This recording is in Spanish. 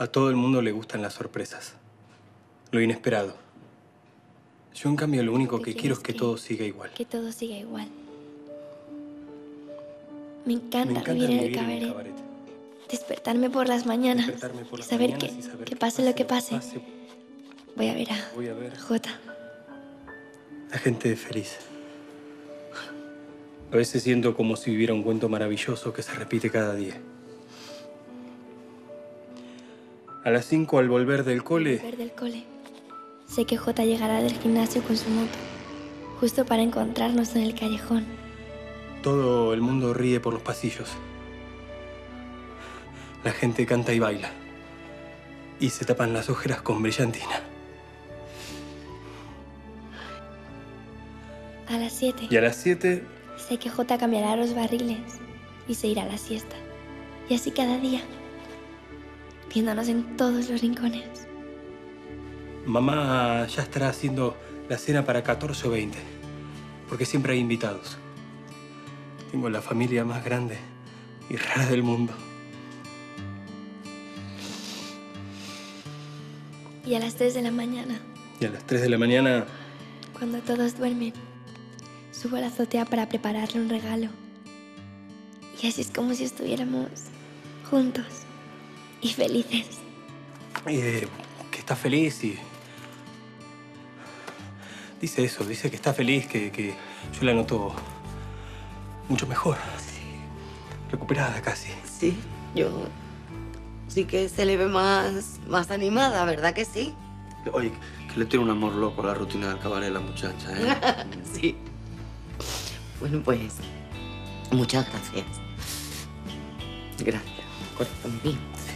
A todo el mundo le gustan las sorpresas. Lo inesperado. Yo, en cambio, lo único que quiero es que todo siga igual. Que todo siga igual. Me encanta vivir en el cabaret. Despertarme por las mañanas y saber que pase lo que pase, voy a ver a Jota. La gente es feliz. A veces siento como si viviera un cuento maravilloso que se repite cada día. A las 5, al volver del cole... Sé que Jota llegará del gimnasio con su moto, justo para encontrarnos en el callejón. Todo el mundo ríe por los pasillos. La gente canta y baila. Y se tapan las ojeras con brillantina. A las 7. Y a las 7... sé que Jota cambiará los barriles y se irá a la siesta. Y así cada día, viéndonos en todos los rincones. Mamá ya estará haciendo la cena para 14 o 20, porque siempre hay invitados. Tengo la familia más grande y rara del mundo. Y a las 3 de la mañana... Y a las 3 de la mañana... cuando todos duermen, subo a la azotea para prepararle un regalo. Y así es como si estuviéramos juntos y felices. Que está feliz y... Dice eso, dice que está feliz, que yo la noto mucho mejor. Sí. Recuperada casi. Sí, yo... sí que se le ve más animada, ¿verdad que sí? Oye, que le tiene un amor loco a la rutina del cabaret la muchacha, ¿eh? Sí. Bueno, pues, muchas gracias. Gracias, corazón mío.